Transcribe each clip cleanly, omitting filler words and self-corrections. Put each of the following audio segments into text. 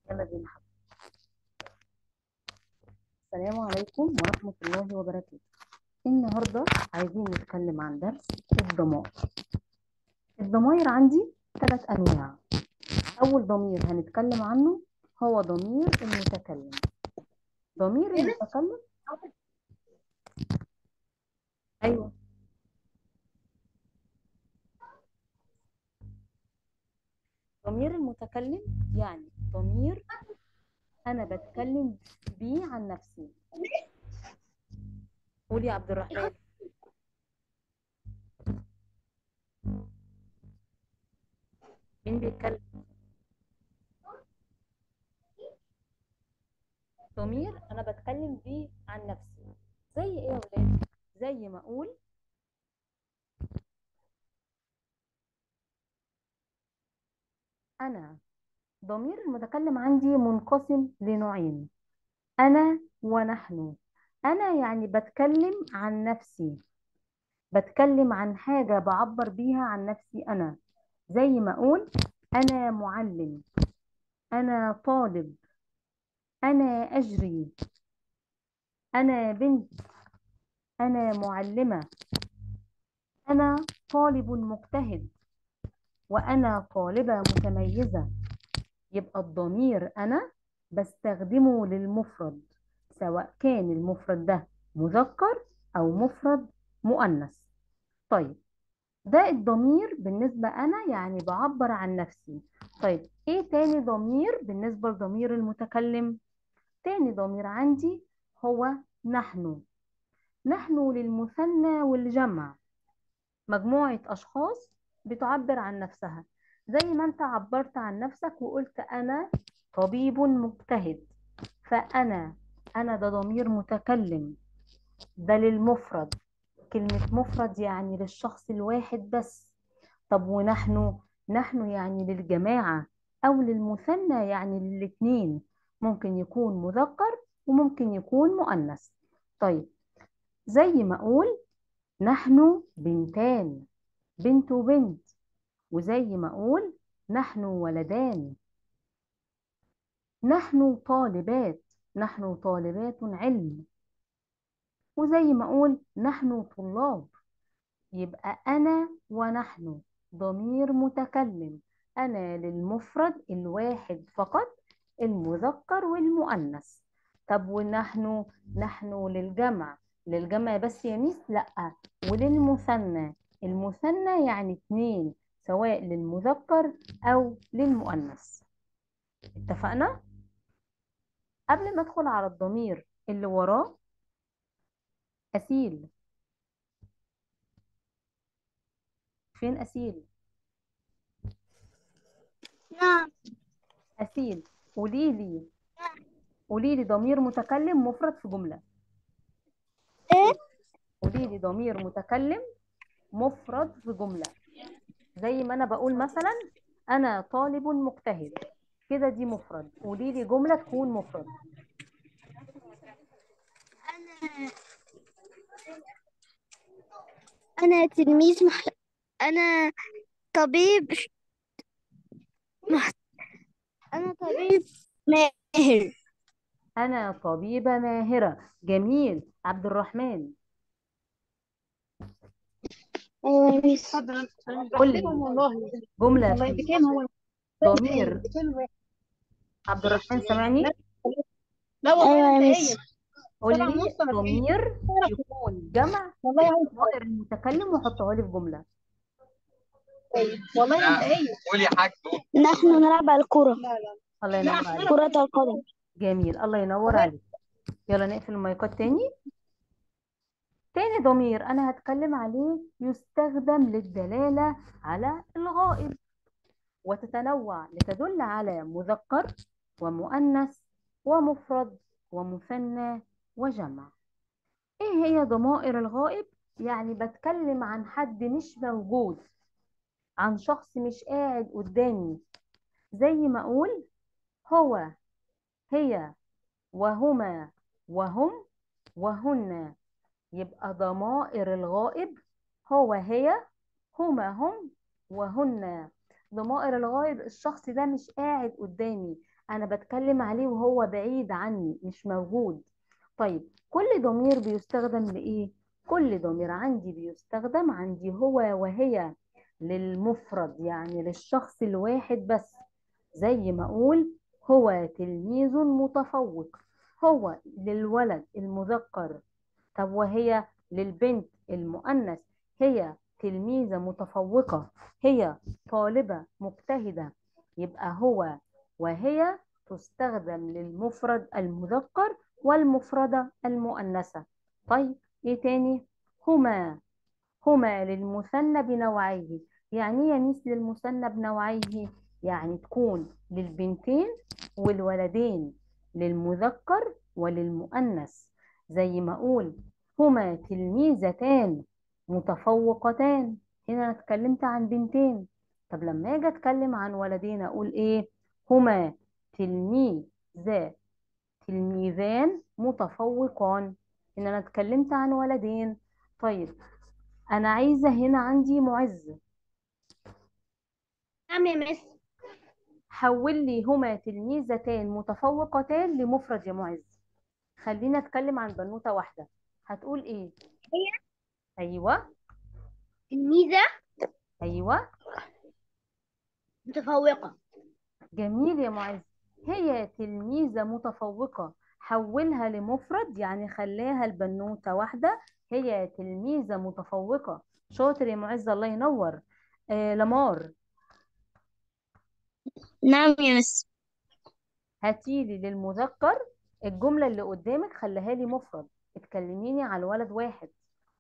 يلا بينا. السلام عليكم ورحمة الله وبركاته. النهاردة عايزين نتكلم عن درس الضمائر. الضمائر عندي 3 أنواع. أول ضمير هنتكلم عنه هو ضمير المتكلم. ضمير المتكلم أيوه، ضمير المتكلم يعني ضمير أنا بتكلم بيه عن نفسي. قولي يا عبد الرحمن. مين بيتكلم؟ ضمير أنا بتكلم بيه عن نفسي. زي إيه يا ولاد؟ زي ما أقول أنا. ضمير المتكلم عندي منقسم لنوعين: أنا ونحن. أنا يعني بتكلم عن نفسي، بتكلم عن حاجة بعبر بيها عن نفسي أنا. زي ما أقول أنا معلم، أنا طالب، أنا أجري، أنا بنت، أنا معلمة، أنا طالب مجتهد، وأنا طالبة متميزة. يبقى الضمير أنا بستخدمه للمفرد، سواء كان المفرد ده مذكر أو مفرد مؤنث. طيب، ده الضمير بالنسبة أنا يعني بعبر عن نفسي. طيب إيه تاني ضمير بالنسبة لضمير المتكلم؟ تاني ضمير عندي هو نحن. نحن للمثنى والجمع، مجموعة أشخاص بتعبر عن نفسها. زي ما أنت عبرت عن نفسك وقلت أنا طبيب مجتهد، فأنا، أنا ده ضمير متكلم، ده للمفرد. كلمة مفرد يعني للشخص الواحد بس. طب ونحن؟ نحن يعني للجماعة، أو للمثنى يعني للاتنين، ممكن يكون مذكر وممكن يكون مؤنث. طيب، زي ما أقول نحن بنتان، بنت وبنت. وزي ما أقول نحن ولدان، نحن طالبات، نحن طالبات علم. وزي ما أقول نحن طلاب. يبقى أنا ونحن ضمير متكلم، أنا للمفرد الواحد فقط، المذكر والمؤنث. طب ونحن؟ نحن للجمع. للجمع بس يا ميس؟ لأ، وللمثنى. المثنى يعني اتنين، سواء للمذكر أو للمؤنث. اتفقنا؟ قبل ما أدخل على الضمير اللي وراه، أسيل. فين أسيل؟ نعم. أسيل، قوليلي، قولي لي ضمير متكلم مفرد في جملة. ايه. قولي لي ضمير متكلم مفرد في جملة. زي ما أنا بقول مثلا أنا طالب مجتهد، كده دي مفرد. قولي لي جملة تكون مفرد. انا انا تلميذ انا طبيب مح... انا طبيب ماهر. أنا طبيبة ماهرة. جميل. عبد الرحمن، ايوه يا ميس. قول لي والله جملة والله في بكام هو؟ ضمير. بكام واحد؟ عبد الرحمن سامعني؟ لا والله ايوه يا ميس. قول سبعة لي ونص ولا بايه؟ ضمير يكون جمع والله عايز ضمائر المتكلم وحطها لي في جملة. طيب والله انت ايه؟ قول يا حاج قول. نحن نلعب على الكرة. لا. الله ينور عليك. كرة القدم. جميل، الله ينور عليك. يلا نقفل المايكات تاني. تاني ضمير أنا هتكلم عليه يستخدم للدلالة على الغائب، وتتنوع لتدل على مذكر ومؤنث ومفرد ومثنى وجمع. إيه هي ضمائر الغائب؟ يعني بتكلم عن حد مش موجود، عن شخص مش قاعد قدامي. زي ما أقول هو، هي، وهما، وهم، وهن. يبقى ضمائر الغائب هو، هي، هما، هم، وهن. ضمائر الغائب الشخص ده مش قاعد قدامي، انا بتكلم عليه وهو بعيد عني مش موجود. طيب كل ضمير بيستخدم لايه؟ كل ضمير عندي بيستخدم عندي هو وهي للمفرد، يعني للشخص الواحد بس. زي ما اقول هو تلميذ متفوق، هو للولد المذكر. طب وهي للبنت المؤنث، هي تلميذة متفوقة، هي طالبة مجتهدة. يبقى هو وهي تستخدم للمفرد المذكر والمفردة المؤنثة. طيب ايه تاني؟ هما، هما للمثنى بنوعيه. يعني ايه يا ميس للمثنى بنوعيه؟ يعني تكون للبنتين والولدين، للمذكر وللمؤنث. زي ما اقول هما تلميذتان متفوقتان، هنا انا اتكلمت عن بنتين. طب لما اجي اتكلم عن ولدين اقول ايه؟ هما تلميذا تلميذان متفوقان، هنا انا اتكلمت عن ولدين. طيب انا عايزه هنا عندي معز، نعم يا مس. حول لي هما تلميذتان متفوقتان لمفرد يا معز. خلينا اتكلم عن بنوته واحده، هتقول ايه؟ هي ايوه، تلميذة ايوه، متفوقة. جميل يا معز. هي تلميذه متفوقه، حولها لمفرد يعني خلاها البنوته واحده، هي تلميذه متفوقه. شاطر يا معز، الله ينور. لمار، نعم يا مس. هاتيلي للمذكر الجملة اللي قدامك خليها لي مفرد، اتكلميني على ولد واحد.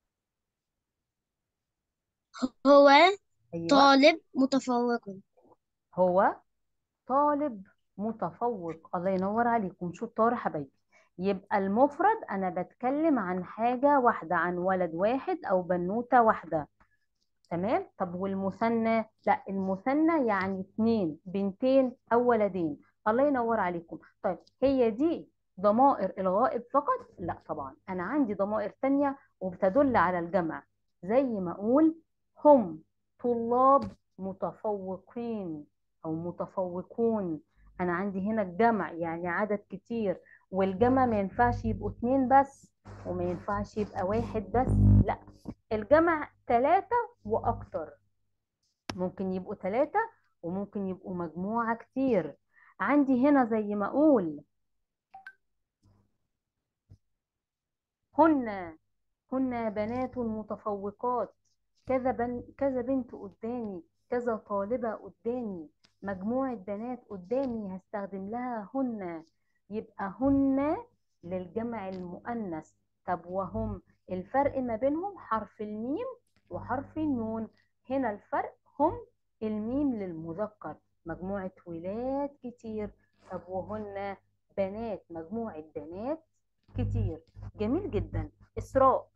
هو ايوه، طالب متفوق. هو طالب متفوق، الله ينور عليكم، شطار يا حبايبي. يبقى المفرد انا بتكلم عن حاجة واحدة، عن ولد واحد او بنوتة واحدة. تمام. طب والمثنى؟ لا، المثنى يعني اتنين، بنتين او ولدين. الله ينور عليكم. طيب هي دي ضمائر الغائب فقط؟ لا طبعا، انا عندي ضمائر تانية وبتدل على الجمع. زي ما اقول هم طلاب متفوقين او متفوقون، انا عندي هنا الجمع يعني عدد كتير، والجمع ما ينفعش يبقوا اتنين بس وما ينفعش يبقى واحد بس، لا، الجمع ثلاثة وأكتر. ممكن يبقوا ثلاثة وممكن يبقوا مجموعة كتير. عندي هنا زي ما أقول هن، هن بنات متفوقات، كذا بنت قدامي، كذا طالبة قدامي، مجموعة بنات قدامي هستخدم لها هن. يبقى هن للجمع المؤنث. طب وهم، الفرق ما بينهم حرف الميم وحرف النون. هنا الفرق هم الميم للمذكر، مجموعة ولاد كتير. طب وهن بنات، مجموعة بنات كتير. جميل جدا. إسراء،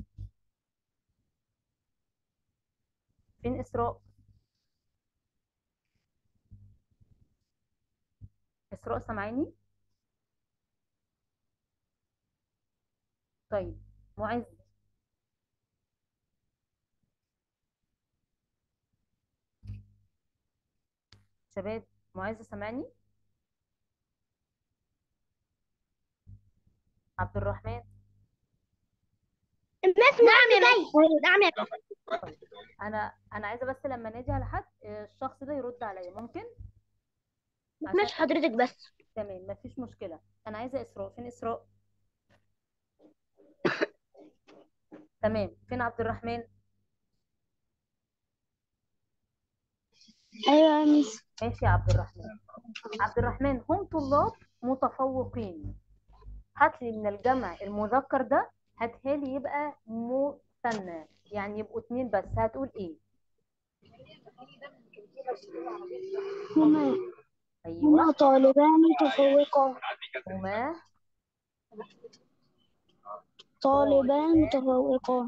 فين إسراء؟ إسراء سامعيني؟ طيب معز، شباب، معز سامعني؟ عبد الرحمن؟ مس نعم يا مس. نعم يا مس. طيب انا عايزه بس لما نادي على حد الشخص ده يرد عليا، ممكن؟ عشان مش حضرتك بس. تمام، مفيش مشكله. انا عايزه اسراء، فين اسراء؟ تمام، فين عبد الرحمن؟ ايوه يا مس. ماشي يا عبد الرحمن. عبد الرحمن هم طلاب متفوقين، هات لي من الجمع المذكر ده، هاتها لي يبقى مثنى، يعني يبقوا اتنين بس، هتقول ايه؟ هما ايوه، طالبان متفوقان. هما طالبان طالبان. متفوقان.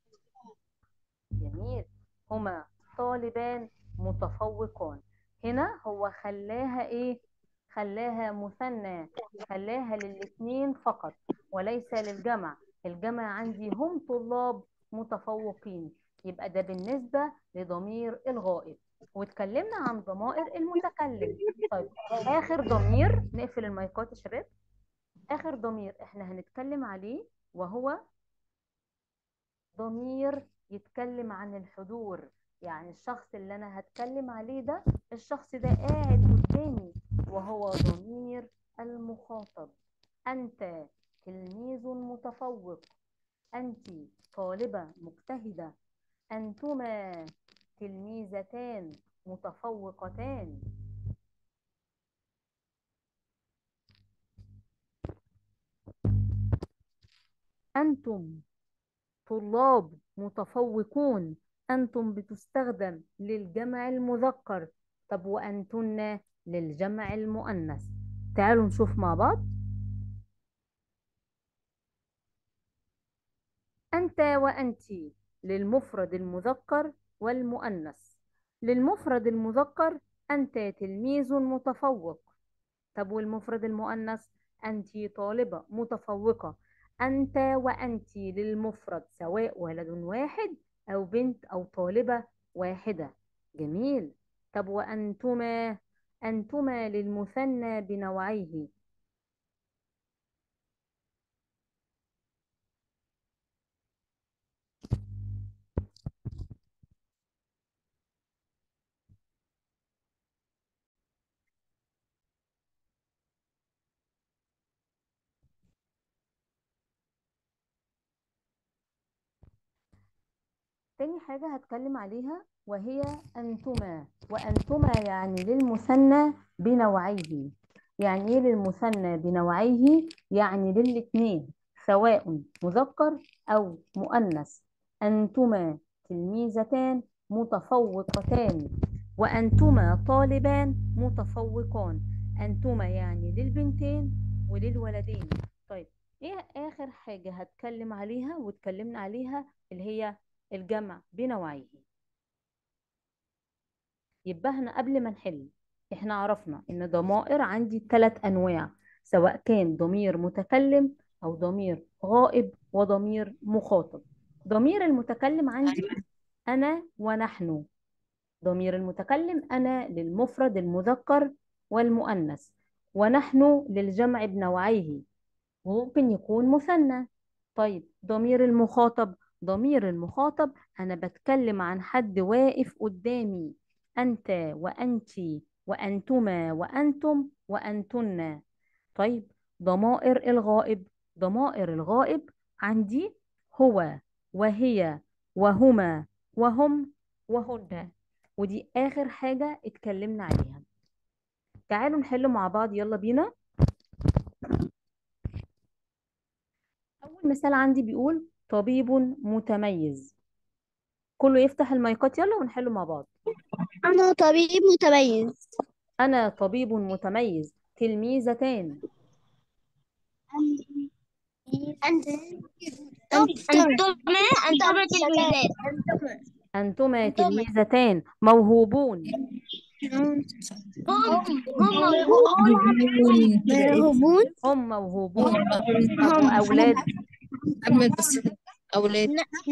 جميل، هما طالبان متفوقان. هنا هو خلاها ايه؟ خلاها مثنى، خلاها للاثنين فقط وليس للجمع. الجمع عندي هم طلاب متفوقين. يبقى ده بالنسبة لضمير الغائب. واتكلمنا عن ضمائر المتكلم. طيب آخر ضمير، نقفل المايكات يا شباب. آخر ضمير احنا هنتكلم عليه وهو ضمير يتكلم عن الحضور. يعني الشخص اللي أنا هتكلم عليه ده، الشخص ده قاعد قدامي، وهو ضمير المخاطب. أنت تلميذ متفوق، أنت طالبة مجتهدة، أنتما تلميذتان متفوقتان. أنتم طلاب متفوقون، أنتم بتستخدم للجمع المذكر. طب وأنتن للجمع المؤنث. تعالوا نشوف مع بعض. أنت وأنت للمفرد المذكر والمؤنث. للمفرد المذكر أنت تلميذ متفوق. طب والمفرد المؤنث أنت طالبة متفوقة. أنت وأنت للمفرد سواء ولد واحد أو بنت أو طالبة واحدة. جميل. طب وأنتما، أنتما للمثنى بنوعيه. تاني حاجة هتكلم عليها وهي أنتما. وأنتما يعني للمثنى بنوعيه. يعني إيه للمثنى بنوعيه؟ يعني للاتنين سواء مذكر أو مؤنث. أنتما تلميذتان متفوقتان، وأنتما طالبان متفوقان. أنتما يعني للبنتين وللولدين. طيب إيه آخر حاجة هتكلم عليها واتكلمنا عليها؟ اللي هي الجمع بنوعيه. يبقى احنا قبل ما نحل احنا عرفنا ان ضمائر عندي 3 انواع، سواء كان ضمير متكلم او ضمير غائب وضمير مخاطب. ضمير المتكلم عندي انا ونحن. ضمير المتكلم انا للمفرد المذكر والمؤنث، ونحن للجمع بنوعيه، وممكن يكون مثنى. طيب ضمير المخاطب، ضمير المخاطب أنا بتكلم عن حد واقف قدامي. أنت وأنت وأنتما وأنتم وأنتن. طيب ضمائر الغائب، ضمائر الغائب عندي هو وهي وهما وهم وهن. ودي آخر حاجة اتكلمنا عليها. تعالوا نحل مع بعض، يلا بينا. أول مثال عندي بيقول طبيب متميز. كله يفتح المايكات يلا ونحله مع بعض. أنا طبيب متميز. أنا طبيب متميز تلميذتان. أنت أنتما تلميذات. أنتما تلميذتان موهوبون. مرغوبون. هم موهوبون. طب هم وأولاد؟ أجمل بس أولاد.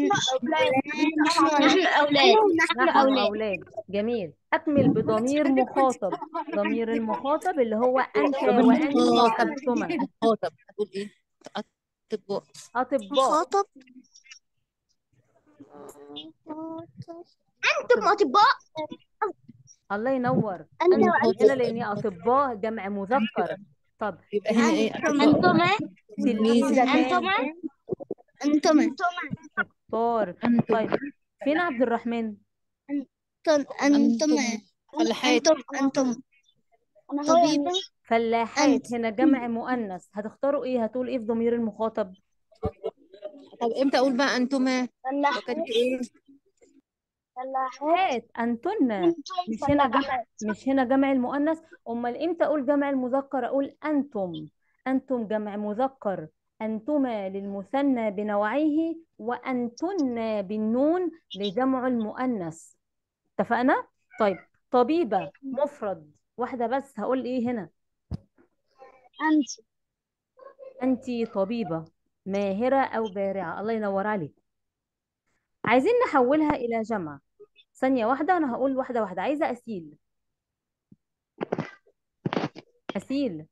نحن أولاد. نحن أولاد. جميل. أكمل بضمير مخاطب. ضمير المخاطب اللي هو أنت وأنت وأنتما. مخاطب هتقول إيه؟ أطباء. أطباء. مخاطب. أنتم أطباء. الله ينور. أنت أنتم وأنت. هنا لأني أطباء جمع مذكر. طب يبقى هنا إيه؟ أنتما. تلميذتان. أنتما. شطار. طيب فين عبد الرحمن؟ أنتما. فلاحات. أنتم طبيب. فلاحات هنا جمع مؤنث، هتختاروا ايه؟ هتقول ايه في ضمير المخاطب؟ طب إمتى أقول بقى أنتما؟ فلاحات. وكانت إيه؟ فلاحات انتن. مش هنا جمع، مش هنا جمع المؤنث. امال امتى اقول جمع المذكر؟ اقول انتم. انتم جمع مذكر. انتما للمثنى بنوعيه، وانتن بالنون لجمع المؤنث. اتفقنا؟ طيب طبيبة مفرد واحدة بس، هقول ايه هنا؟ أنت. أنت طبيبة ماهرة أو بارعة. الله ينور عليك. عايزين نحولها إلى جمع. ثانية واحدة، أنا هقول واحدة واحدة. عايزة أسيل. أسيل،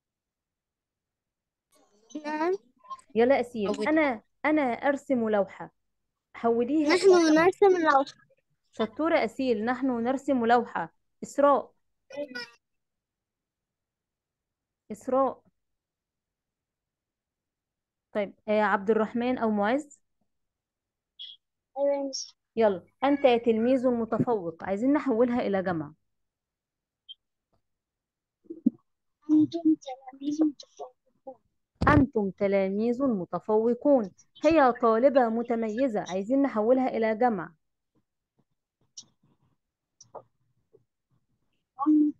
نعم. يلا أسيل. أول أنا أرسم لوحة، حوليها نحن إلى جمع. نرسم اللوحة. شطورة أسيل، نحن نرسم لوحة. إسراء، إسراء. طيب عبد الرحمن أو معز. أيوة يا مس. يلا، أنت تلميذ متفوق، عايزين نحولها إلى جمع. أنتم تلاميذ متفوقون. أنتم تلاميذ متفوقون. هي طالبة متميزة، عايزين نحولها إلى جمع. هن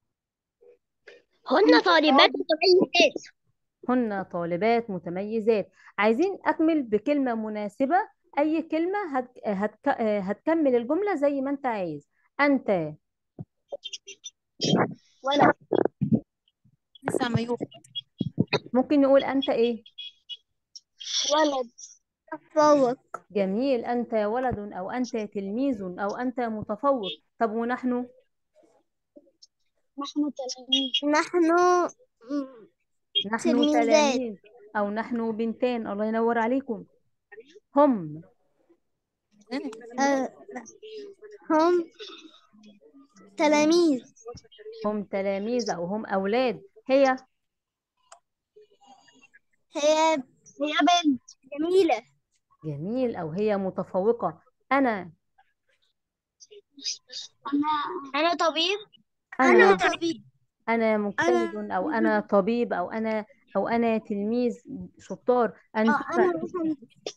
هن طالبات متميزات. هن طالبات متميزات. عايزين أكمل بكلمة مناسبة. أي كلمة هتكمل الجملة زي ما أنت عايز. أنت. ولد. لسه ما يوقف. ممكن نقول أنت إيه؟ ولد متفوق. جميل، أنت ولد أو أنت تلميذ أو أنت متفوق. طب ونحن؟ نحن تلاميذ. نحن نحن تلميذات. تلاميذ أو نحن بنتان. الله ينور عليكم. هم. لا. هم تلاميذ. هم تلاميذ أو هم أولاد. هي. هي بنت جميلة. جميل، أو هي متفوقة. أنا. أنا طبيب. أنا أنا طبيب. أنا أنا مجتهد أو أنا طبيب أو أنا تلميذ شطار. أنا أنتما. مهندس.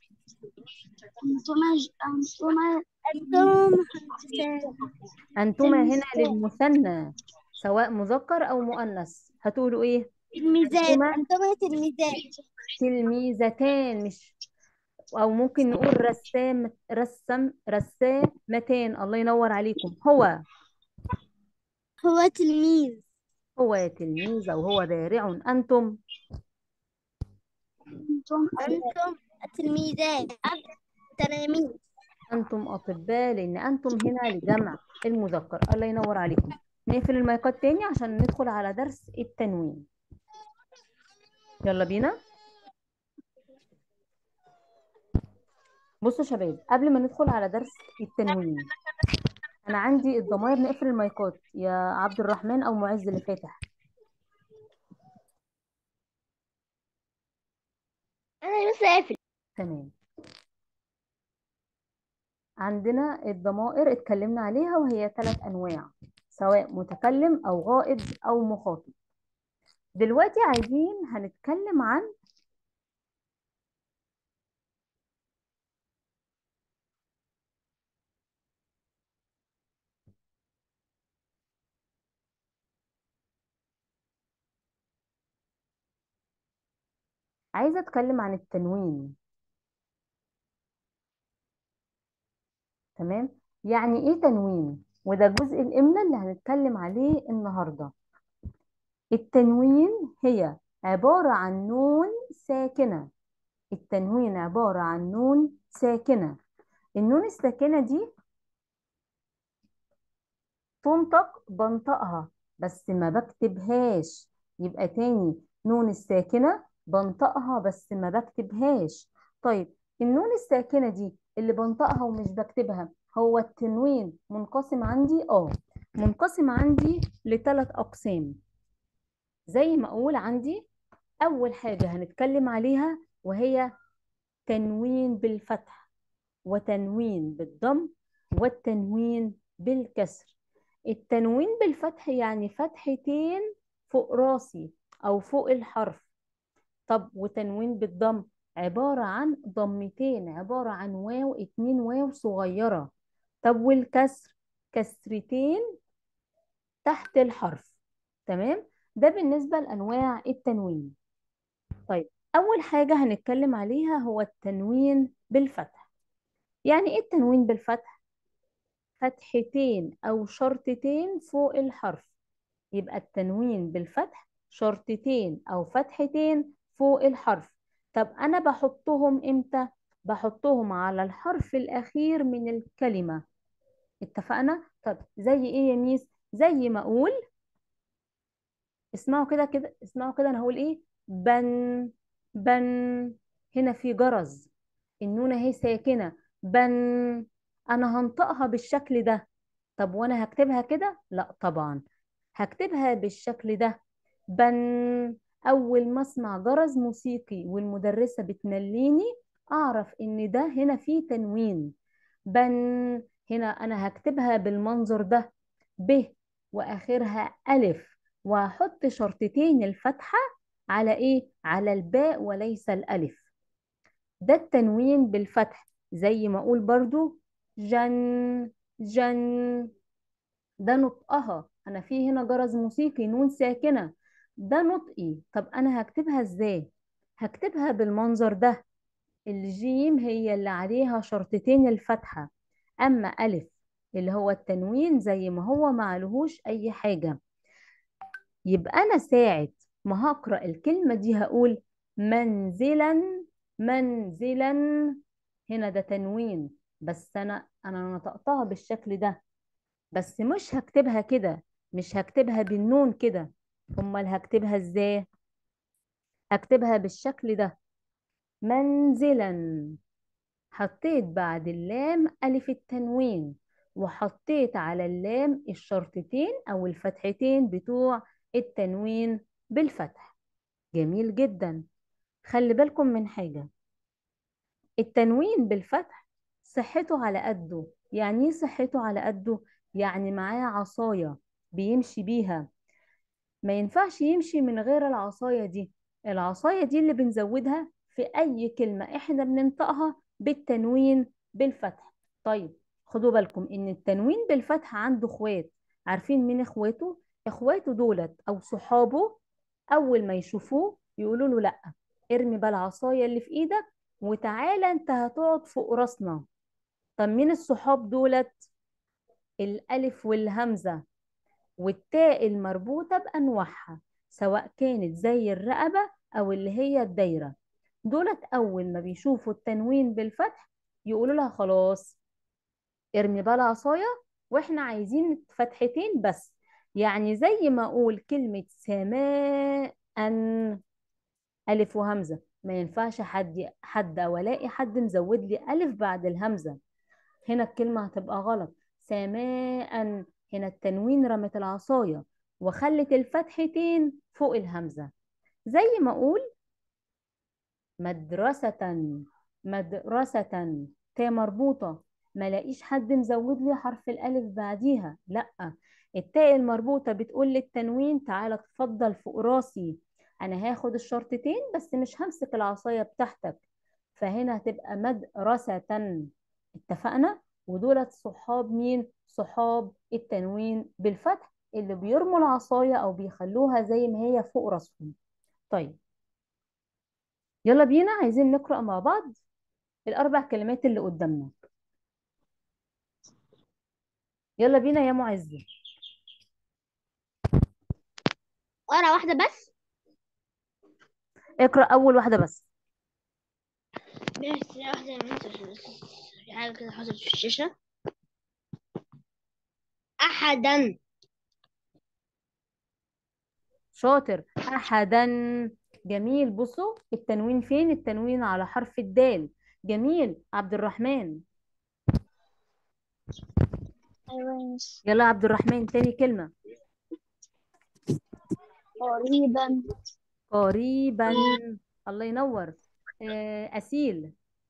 أنتم مهندسات. أنتما هنا تلميذات. للمثنى، سواء مذكر أو مؤنث. هتقولوا إيه؟ تلميذات. أنتما أنتم تلميذات. تلميذتان، مش. أو ممكن نقول رسامتان. الله ينور عليكم. هو تلميذ. هو تلميذ أو هو بارع. أنتم. أنتم تلميذات. تلاميذ. أنتم أطباء، لأن أنتم هنا لجمع المذكر. الله ينور عليكم. نقفل المايكات تاني عشان ندخل على درس التنوين. يلا بينا. بصوا يا شباب، قبل ما ندخل على درس التنوين، أنا عندي الضمائر. نقفل المايكات يا عبد الرحمن أو معز اللي فاتح. أنا لسه قافل. تمام. عندنا الضمائر اتكلمنا عليها، وهي 3 أنواع، سواء متكلم أو غائب أو مخاطب. دلوقتي عايزين هنتكلم عن عايزة أتكلم عن التنوين. تمام. يعني إيه تنوين؟ وده جزء الإملاء اللي هنتكلم عليه النهاردة. التنوين هي عبارة عن نون ساكنة. التنوين عبارة عن نون ساكنة. النون الساكنة دي تنطق، بنطقها بس ما بكتبهاش. يبقى تاني، نون الساكنة بنطقها بس ما بكتبهاش. طيب، النون الساكنة دي اللي بنطقها ومش بكتبها، هو التنوين منقسم عندي منقسم عندي ل3 أقسام. زي ما أقول عندي أول حاجة هنتكلم عليها، وهي تنوين بالفتح، وتنوين بالضم، والتنوين بالكسر. التنوين بالفتح يعني فتحتين فوق راسي أو فوق الحرف. طب وتنوين بالضم عبارة عن ضمتين، عبارة عن واو، 2 واو صغيرة. طب والكسر كسرتين تحت الحرف. تمام. ده بالنسبة لأنواع التنوين. طيب، أول حاجة هنتكلم عليها هو التنوين بالفتح. يعني إيه التنوين بالفتح؟ فتحتين أو شرطتين فوق الحرف. يبقى التنوين بالفتح شرطتين أو فتحتين فوق الحرف. طب أنا بحطهم إمتى؟ بحطهم على الحرف الأخير من الكلمة. اتفقنا؟ طب زي ايه يا ميس؟ زي ما اقول، اسمعوا كده كده، اسمعوا كده، انا هقول ايه؟ بن، بن. هنا في جرز، النون اهي ساكنة، بن. انا هنطقها بالشكل ده. طب وانا هكتبها كده؟ لا طبعا، هكتبها بالشكل ده، بن. اول ما اسمع جرس موسيقي والمدرسة بتمليني، اعرف ان ده هنا فيه تنوين، بن. هنا انا هكتبها بالمنظر ده، ب، واخرها الف، وهحط شرطتين الفتحة على ايه؟ على الباء وليس الالف. ده التنوين بالفتح. زي ما اقول برضو جن، جن. ده نطقها، انا في هنا جرس موسيقي نون ساكنة، ده نطقي. طب انا هكتبها ازاي؟ هكتبها بالمنظر ده، الجيم هي اللي عليها شرطتين الفتحة، اما الف اللي هو التنوين زي ما هو ما عليهوش اي حاجة. يبقى انا ساعة ما هقرأ الكلمة دي هقول منزلا، منزلا. هنا ده تنوين، بس انا نطقتها بالشكل ده، بس مش هكتبها كده، مش هكتبها بالنون كده. امال هكتبها ازاي؟ هكتبها بالشكل ده، منزلا. حطيت بعد اللام ألف التنوين، وحطيت على اللام الشرطتين أو الفتحتين بتوع التنوين بالفتح. جميل جدا. خلي بالكم من حاجة، التنوين بالفتح صحته على قده. يعني ايه صحته على قده؟ يعني معاه عصاية بيمشي بيها، ما ينفعش يمشي من غير العصاية دي. العصاية دي اللي بنزودها في أي كلمة إحنا بننطقها بالتنوين بالفتح. طيب خدوا بالكم إن التنوين بالفتح عنده إخوات. عارفين مين إخواته؟ إخواته دولت أو صحابه، أول ما يشوفوه يقولوا له لأ، ارمي بقى العصاية اللي في إيدك وتعالى أنت هتقعد فوق راسنا. طب مين الصحاب دولت؟ الألف والهمزة والتاء المربوطة بأنواعها، سواء كانت زي الرقبة أو اللي هي الدايرة. دولت أول ما بيشوفوا التنوين بالفتح يقولوا لها خلاص ارمي بقى العصاية، واحنا عايزين فتحتين بس. يعني زي ما أقول كلمة سماء، ألف وهمزة، ما ينفعش حد أو ألاقي حد مزود لي ألف بعد الهمزة، هنا الكلمة هتبقى غلط. سماء، هنا التنوين رمت العصاية وخلت الفتحتين فوق الهمزة. زي ما أقول مدرسة، مدرسة، تاء مربوطة، ما لاقيش حد مزود لي حرف الألف بعديها، لأ، التاء المربوطة بتقول للتنوين تعالى اتفضل فوق راسي، أنا هاخد الشرطتين بس مش همسك العصاية بتاعتك. فهنا هتبقى مدرسة. اتفقنا؟ ودولت صحاب مين؟ صحاب التنوين بالفتح اللي بيرموا العصاية أو بيخلوها زي ما هي فوق راسهم. طيب يلا بينا عايزين نقرأ مع بعض الأربع كلمات اللي قدامنا. يلا بينا يا معز. ورقة واحدة بس. اقرأ أول واحدة بس. ماشي، واحدة يا بنت عشان بس في حاجة كده حصلت في الشاشة. أحدا. شاطر، أحدا. جميل، بصوا التنوين فين؟ التنوين على حرف الدال. جميل عبد الرحمن. أيوة. يلا عبد الرحمن تاني كلمة. قريبا. قريبا. الله ينور. أسيل.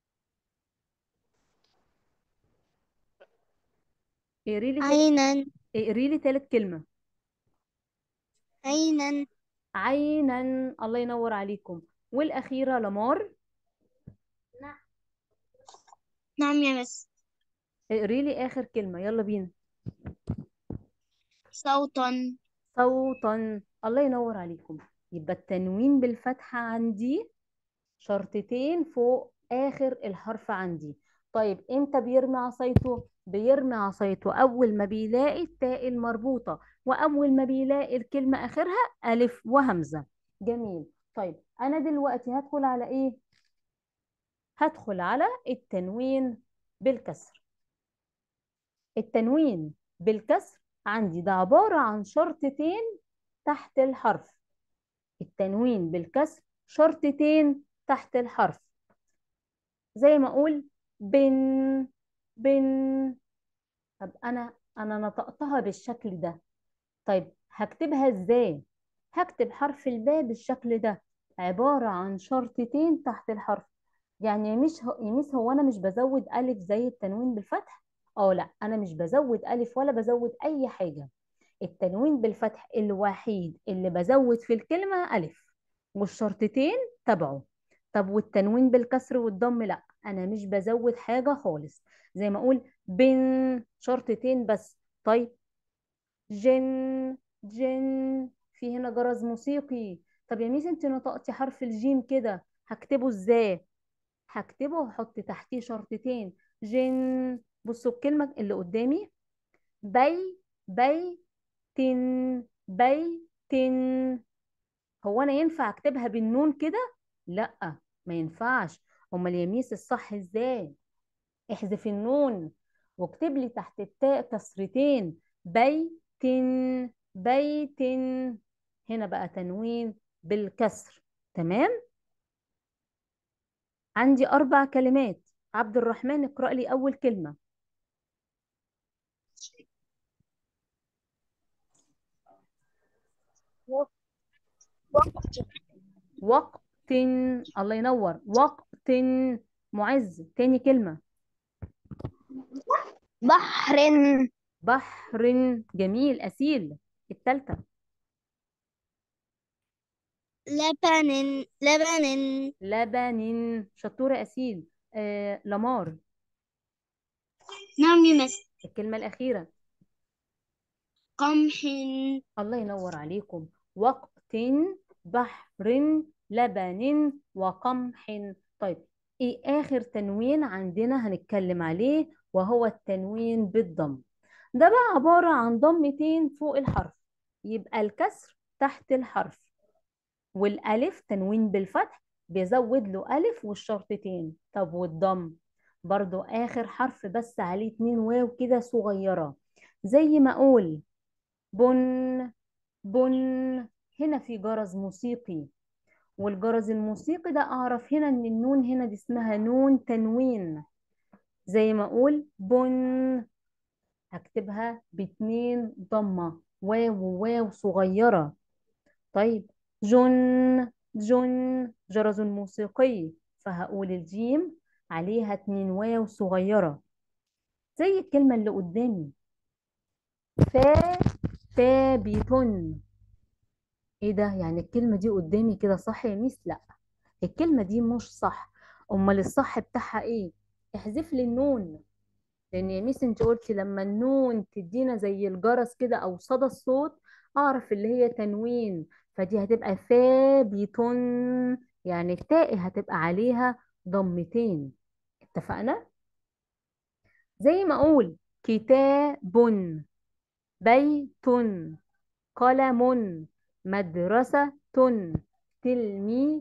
اقري لي عينا. اقري لي تالت كلمة. عينا. عينا. الله ينور عليكم. والأخيرة لمار. نعم يا مس. اقري لي آخر كلمة، يلا بينا. صوتا. صوتا. الله ينور عليكم. يبقى التنوين بالفتحة عندي شرطتين فوق آخر الحرف عندي. طيب امتى بيرمي عصايته؟ بيرمي عصايته أول ما بيلاقي التاء المربوطة وأول ما بيلاقي الكلمة آخرها ألف وهمزة. جميل. طيب أنا دلوقتي هدخل على إيه؟ هدخل على التنوين بالكسر. التنوين بالكسر عندي ده عبارة عن شرطتين تحت الحرف. التنوين بالكسر شرطتين تحت الحرف. زي ما اقول بن، بن. طب انا نطقتها بالشكل ده. طيب هكتبها ازاي؟ هكتب حرف الباء بالشكل ده، عبارة عن شرطتين تحت الحرف. يعني مش يميس هو انا مش بزود الف زي التنوين بالفتح؟ اه لا، انا مش بزود الف ولا بزود اي حاجة. التنوين بالفتح الوحيد اللي بزود في الكلمة الف، والشرطتين تبعه. طب والتنوين بالكسر والضم لا، انا مش بزود حاجة خالص. زي ما اقول بن، شرطتين بس. طيب جن، جن. في هنا جرس موسيقي. طب يا ميس انت نطقتي حرف الجيم كده، هكتبه ازاي؟ هكتبه وهحط تحتيه شرطتين. جن. بصوا الكلمة اللي قدامي، بي، بي، تن، بي، تن. هو انا ينفع اكتبها بالنون كده؟ لا، ما ينفعش. امال يا ميس الصح ازاي؟ احذف النون واكتب لي تحت التاء كسرتين. بيتن، بيتن. هنا بقى تنوين بالكسر. تمام. عندي 4 كلمات. عبد الرحمن اقرأ لي أول كلمة. وقت. وقت. الله ينور، وقت. معز تاني كلمة. بحر. بحر. جميل أسيل. التالتة. لبن. لبن. لبن. شطورة أسيل. لمار. نعم يمس. الكلمة الأخيرة. قمح. الله ينور عليكم. وقت، بحر، لبن، وقمح. طيب ايه اخر تنوين عندنا هنتكلم عليه؟ وهو التنوين بالضم. ده بقى عبارة عن ضمتين فوق الحرف، يبقى الكسر تحت الحرف، والالف تنوين بالفتح بيزود له الف والشرطتين. طب والضم برضو اخر حرف بس عليه 2 واو كده صغيرة. زي ما اقول بن، بن. هنا في جرس موسيقي، والجرس الموسيقي ده اعرف هنا ان النون هنا دي اسمها نون تنوين. زي ما اقول بن، هكتبها ب2 ضمة، واو وواو صغيرة. طيب جن، جن. جرس موسيقي، فهقول الجيم عليها 2 واو صغيرة. زي الكلمة اللي قدامي فا، فابتن. ايه ده؟ يعني الكلمة دي قدامي كده صح يا ميس؟ لا، الكلمة دي مش صح. امال الصح بتاعها ايه؟ احذف لي النون. لان يا ميس انت قلتي لما النون تدينا زي الجرس كده او صدى الصوت اعرف اللي هي تنوين، فدي هتبقى ثابتون. يعني التاء هتبقى عليها ضمتين. اتفقنا؟ زي ما اقول كتاب، بيت، قلم، مدرسة، تلميذ.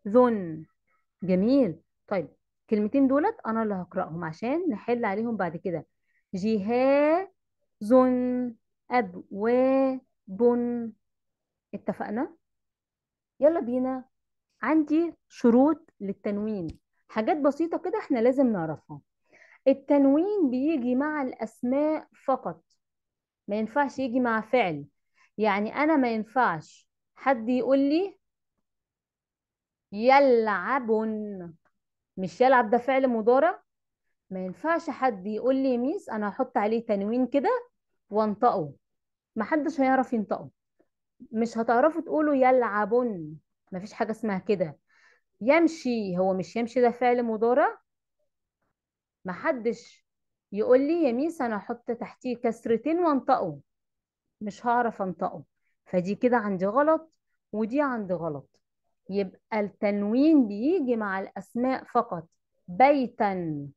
جميل. طيب الكلمتين دولت انا اللي هقرأهم عشان نحل عليهم بعد كده. جهاز، ابواب. اتفقنا؟ يلا بينا. عندي شروط للتنوين، حاجات بسيطة كده احنا لازم نعرفها. التنوين بيجي مع الاسماء فقط، ما ينفعش يجي مع فعل. يعني انا ما ينفعش حد يقول لي يلعبن، مش يلعب ده فعل مضارع. ما ينفعش حد يقول لي ميس انا هحط عليه تنوين كده وانطقه، محدش هيعرف ينطقه. مش هتعرفوا تقولوا يلعبن، مفيش حاجة اسمها كده. يمشي، هو مش يمشي ده فعل مضارع؟ محدش يقول لي يا ميس انا هحط تحتيه كسرتين وانطقه، مش هعرف انطقه. فدي كده عندي غلط، ودي عندي غلط. يبقى التنوين بيجي مع الاسماء فقط. بيتا،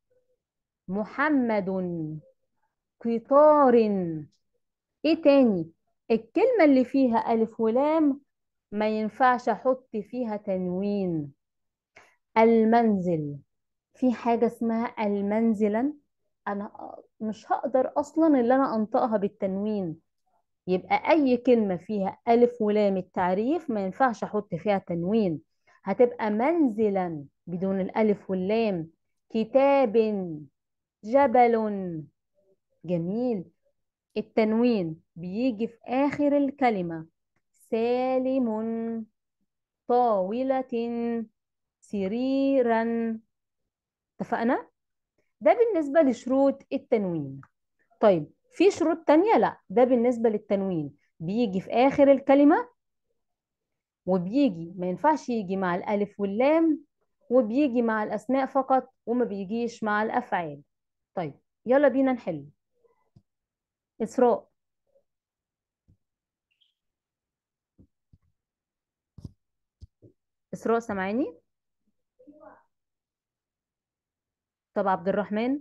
محمد، قطار. ايه تاني؟ الكلمة اللي فيها ألف ولام ما ينفعش أحط فيها تنوين. المنزل، في حاجة اسمها المنزلا؟ انا مش هقدر اصلا اللي انا انطقها بالتنوين. يبقى اي كلمة فيها الف ولام التعريف ما ينفعش احط فيها تنوين، هتبقى منزلا بدون الالف واللام. كتاب، جبل. جميل. التنوين بيجي في آخر الكلمة. سالم، طاولة، سريرا. اتفقنا؟ ده بالنسبة لشروط التنوين. طيب في شروط تانية؟ لا، ده بالنسبة للتنوين بيجي في آخر الكلمة، وبيجي ما ينفعش يجي مع الألف واللام، وبيجي مع الأسماء فقط وما بيجيش مع الأفعال. طيب يلا بينا نحل. إسراء. إسراء سامعاني؟ طب عبد الرحمن.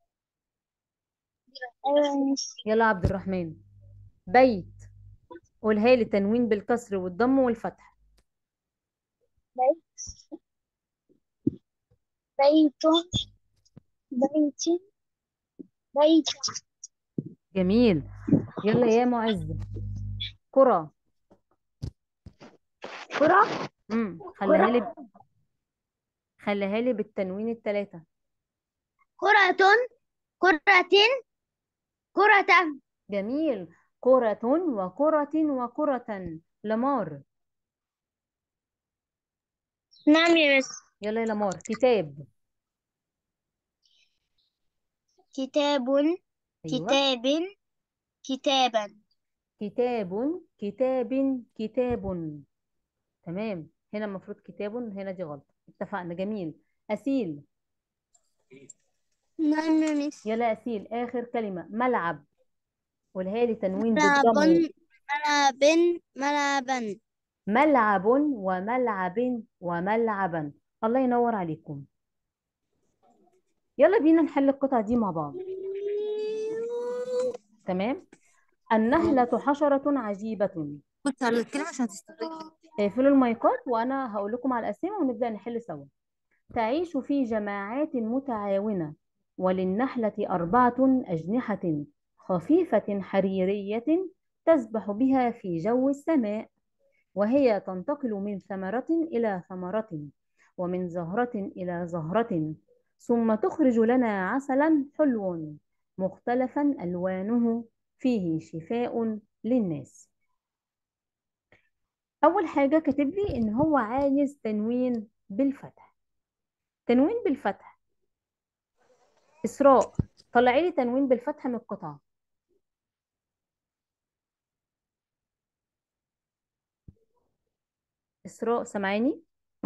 يلا عبد الرحمن. بيت، قولها لي تنوين بالكسر والضم والفتح. بيت، بيت، بيت، بيت. جميل. يلا يا معز. كرة. كرة، خليها لي، خليها لي بالتنوين الثلاثة. كرة، كرة، كرة. جميل. كرة وكرة وكرة. لمار. نعم يا مس. يلا يا لمار. كتاب. كتاب، ايوه. كتاب، كتابا. كتاب، كتاب، كتاب. تمام، هنا المفروض كتاب، هنا دي غلط. اتفقنا. جميل. أسيل. نعم يا مس. يلا أسيل آخر كلمة. ملعب، قولها لي تنوين ملعب، بالضم. ملعب، ملعبا. ملعب وملعب وملعبا. الله ينور عليكم. يلا بينا نحل القطعة دي مع بعض. تمام. النحلة حشرة عجيبة. كنت على الكلمة عشان تستغل. اقفلوا المايكات وأنا هقول لكم على الأسئلة ونبدأ نحل سوا. تعيش في جماعات متعاونة، وللنحلة 4 أجنحة خفيفة حريرية تسبح بها في جو السماء، وهي تنتقل من ثمرة إلى ثمرة، ومن زهرة إلى زهرة، ثم تخرج لنا عسلا حلو مختلفا ألوانه فيه شفاء للناس. أول حاجة كاتب لي إن هو عايز تنوين بالفتح. تنوين بالفتح. إسراء، طلعي لي تنوين بالفتح من القطعة. إسراء سامعاني؟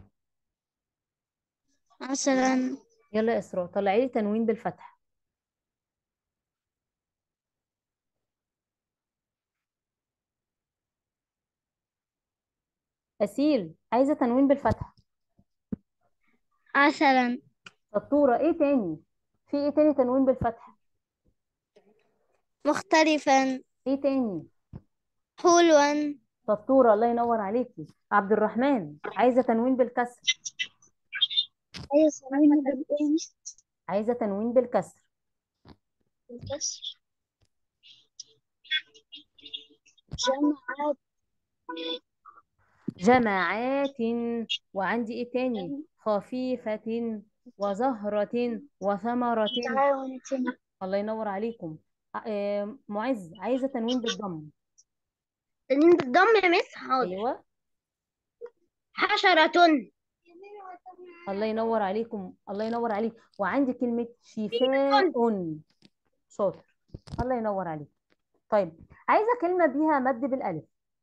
مثلا. يلا يا إسراء طلعي لي تنوين بالفتح. أسيل عايزة تنوين بالفتح. مثلا. شطورة. إيه تاني؟ في إيه تاني تنوين بالفتح؟ مختلفا. إيه تاني؟ حلوا. شطورة، الله ينور عليكي. عبد الرحمن عايزة تنوين بالكسر. أي صميم بالإيه؟ عايزة تنوين بالكسر. الكسر. جمعات. جماعات. وعندي إيه تاني؟ خفيفة وزهرة وثمرة. تعاون. الله ينور عليكم. معز عايزة تنوين بالضم. تنين بالضم يا مس، حاضر. أيوة. حشرة. الله ينور عليكم، الله ينور عليك. وعندي كلمة شفاء. شاطر، الله ينور عليك. طيب عايزة كلمة بيها مد بالألف.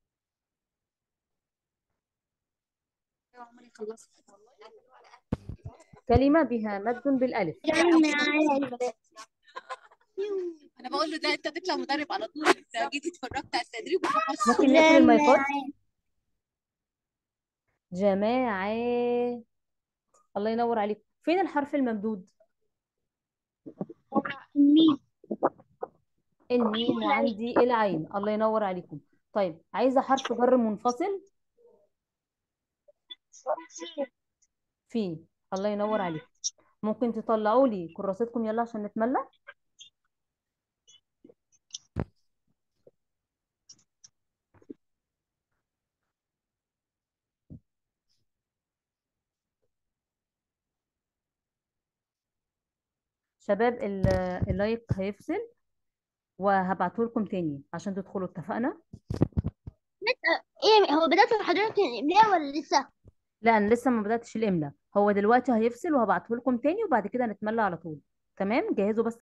كلمة بها مد بالألف. جمعات. انا بقول له ده انت تطلع مدرب على طول، انت جيت اتفرجت على التدريب وخلاص. ممكن نقفل المايكات؟ جمعات. جماعة. الله ينور عليك. فين الحرف الممدود؟ ميم. الميم. وعندي العين. الله ينور عليكم. طيب عايزة حرف جر منفصل. في. الله ينور عليك. ممكن تطلعوا لي كراستكم يلا عشان نتملى. شباب اللايك هيفصل وهبعته لكم تاني عشان تدخلوا، اتفقنا؟ ايه هو بدأت حضرتك الإملاء ولا لسه؟ لا انا لسه ما بداتش الاملا، هو دلوقتي هيفصل وهبعته لكم تاني وبعد كده نتملى على طول. تمام، جهزوا بس